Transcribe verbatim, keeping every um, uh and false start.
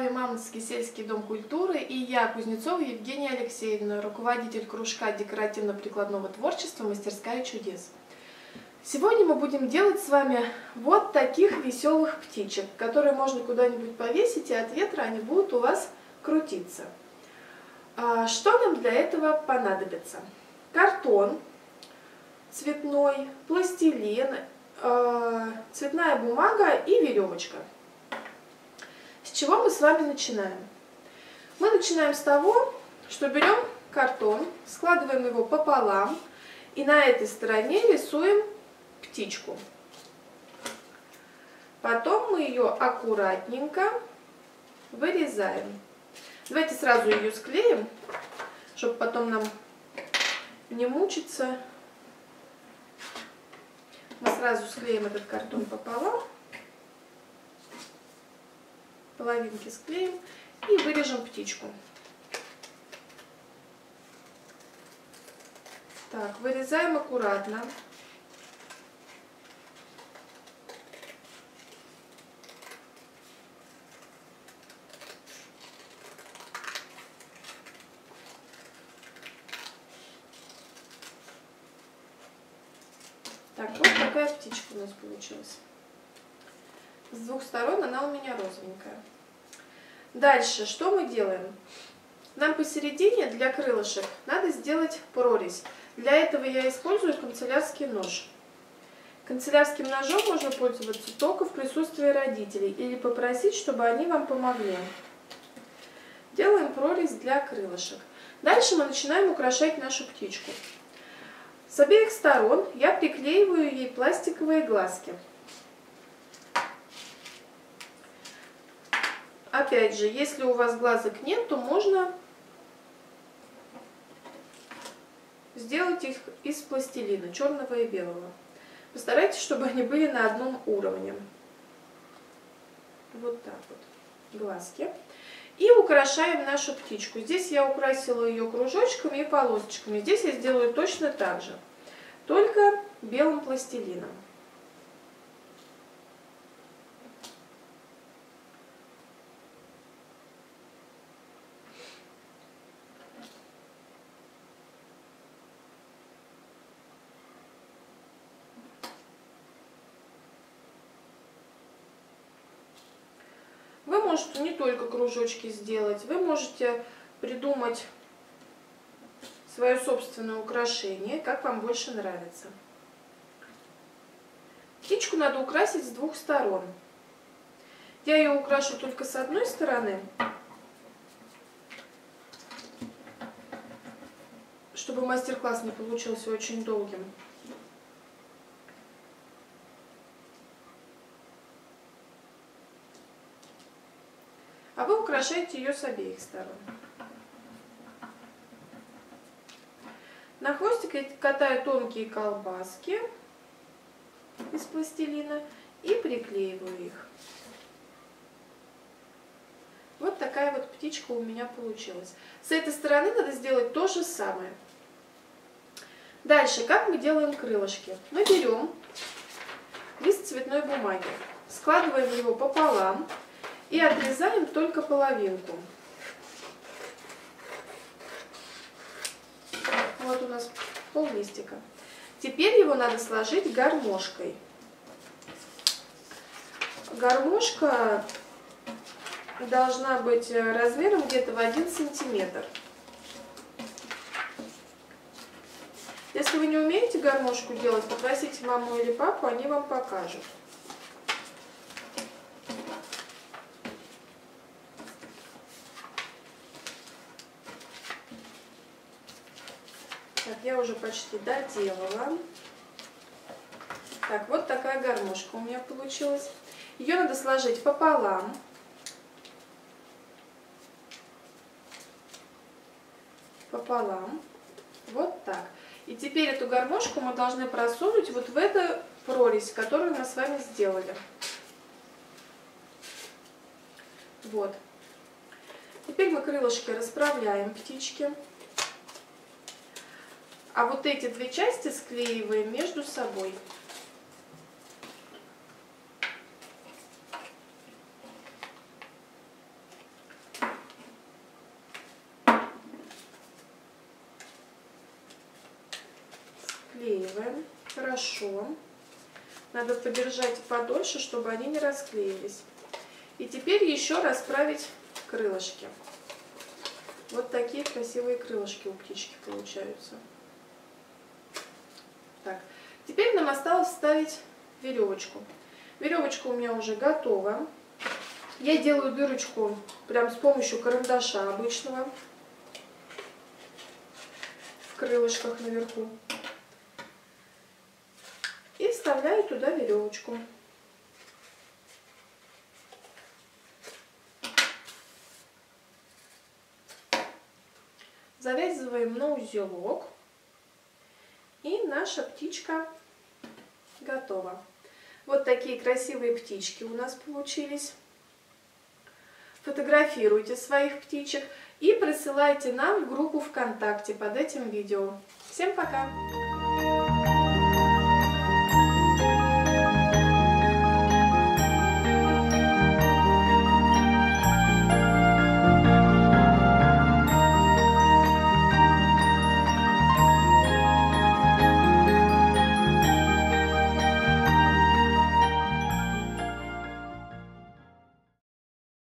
вами Мамонтский сельский дом культуры и я, Кузнецова Евгения Алексеевна, руководитель кружка декоративно-прикладного творчества «Мастерская чудес». Сегодня мы будем делать с вами вот таких веселых птичек, которые можно куда-нибудь повесить, и от ветра они будут у вас крутиться. Что нам для этого понадобится? Картон цветной, пластилин, цветная бумага и веревочка. С чего мы с вами начинаем? Мы начинаем с того, что берем картон, складываем его пополам и на этой стороне рисуем птичку. Потом мы ее аккуратненько вырезаем. Давайте сразу ее склеим, чтобы потом нам не мучиться. Мы сразу склеим этот картон пополам. Половинки склеим и вырежем птичку. Так, вырезаем аккуратно. Так, вот такая птичка у нас получилась. С двух сторон она у меня розовенькая. Дальше, что мы делаем? Нам посередине для крылышек надо сделать прорезь. Для этого я использую канцелярский нож. Канцелярским ножом можно пользоваться только в присутствии родителей или попросить, чтобы они вам помогли. Делаем прорезь для крылышек. Дальше мы начинаем украшать нашу птичку. С обеих сторон я приклеиваю ей пластиковые глазки. Опять же, если у вас глазок нет, то можно сделать их из пластилина, черного и белого. Постарайтесь, чтобы они были на одном уровне. Вот так вот, глазки. И украшаем нашу птичку. Здесь я украсила ее кружочками и полосочками. Здесь я сделаю точно так же, только белым пластилином. Вы можете не только кружочки сделать, вы можете придумать свое собственное украшение, как вам больше нравится. Птичку надо украсить с двух сторон. Я ее украшу только с одной стороны, чтобы мастер-класс не получился очень долгим. А вы украшаете ее с обеих сторон. На хвостик я катаю тонкие колбаски из пластилина и приклеиваю их. Вот такая вот птичка у меня получилась. С этой стороны надо сделать то же самое. Дальше, как мы делаем крылышки? Мы берем лист цветной бумаги, складываем его пополам и отрезаем только половинку. Вот у нас пол листика. Теперь его надо сложить гармошкой. Гармошка должна быть размером где-то в один сантиметр. Если вы не умеете гармошку делать, попросите маму или папу, они вам покажут. Так, я уже почти доделала. Так, вот такая гармошка у меня получилась. Ее надо сложить пополам. Пополам. Вот так. И теперь эту гармошку мы должны просунуть вот в эту прорезь, которую мы с вами сделали. Вот. Теперь мы крылышки расправляем птички. А вот эти две части склеиваем между собой. расклеиваем хорошо. Надо подержать подольше, чтобы они не расклеились. И теперь еще расправить крылышки. Вот такие красивые крылышки у птички получаются. Так, теперь нам осталось вставить веревочку. Веревочка у меня уже готова. Я делаю дырочку прям с помощью карандаша обычного в крылышках наверху. И вставляю туда веревочку. Завязываем на узелок. И наша птичка готова. Вот такие красивые птички у нас получились. Фотографируйте своих птичек и присылайте нам в группу ВКонтакте под этим видео. Всем пока!